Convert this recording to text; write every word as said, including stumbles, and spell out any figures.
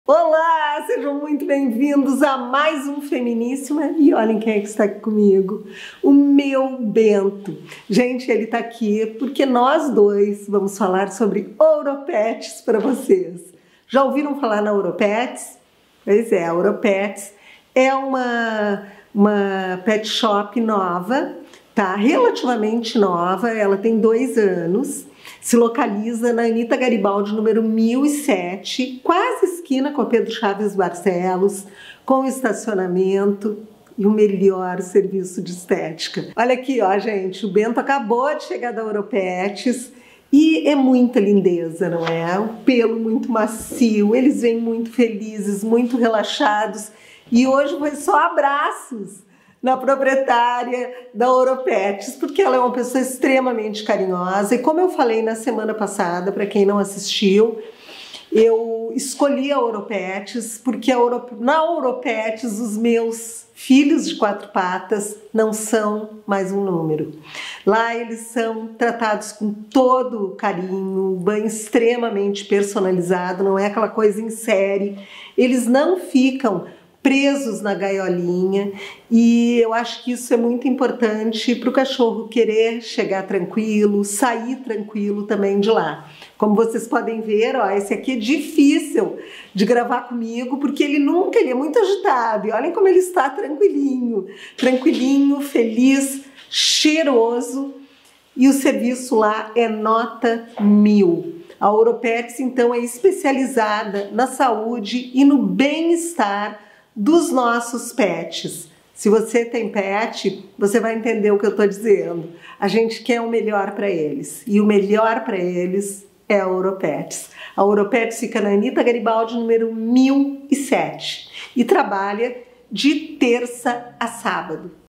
Olá, sejam muito bem-vindos a mais um Feminíssima e olhem quem é que está aqui comigo, o meu Bento. Gente, ele está aqui porque nós dois vamos falar sobre Ouro-Pets para vocês. Já ouviram falar na Ouro-Pets? Pois é, a Ouro-Pets é uma, uma pet shop nova, tá? Relativamente nova, ela tem dois anos. Se localiza na Anita Garibaldi, número mil e sete, quase esquina com a Pedro Chaves Barcelos, com estacionamento e o melhor serviço de estética. Olha aqui, ó, gente, o Bento acabou de chegar da Ouro-Pets e é muita lindeza, não é? O pelo muito macio, eles vêm muito felizes, muito relaxados e hoje foi só abraços na proprietária da Ouro-Pets, porque ela é uma pessoa extremamente carinhosa. E como eu falei na semana passada, para quem não assistiu, eu escolhi a Ouro-Pets porque a Ouro... na Ouro-Pets os meus filhos de quatro patas não são mais um número. Lá eles são tratados com todo o carinho, um banho extremamente personalizado, não é aquela coisa em série. Eles não ficam presos na gaiolinha e eu acho que isso é muito importante para o cachorro querer chegar tranquilo, sair tranquilo também de lá. Como vocês podem ver, ó, esse aqui é difícil de gravar comigo porque ele nunca, ele é muito agitado e olhem como ele está tranquilinho, tranquilinho, feliz, cheiroso e o serviço lá é nota mil. A Ouro-Pets então é especializada na saúde e no bem-estar dos nossos pets. Se você tem pet, você vai entender o que eu estou dizendo. A gente quer o melhor para eles e o melhor para eles é a Ouro-Pets. A Ouro-Pets fica na Anita Garibaldi, número mil e sete e trabalha de terça a sábado.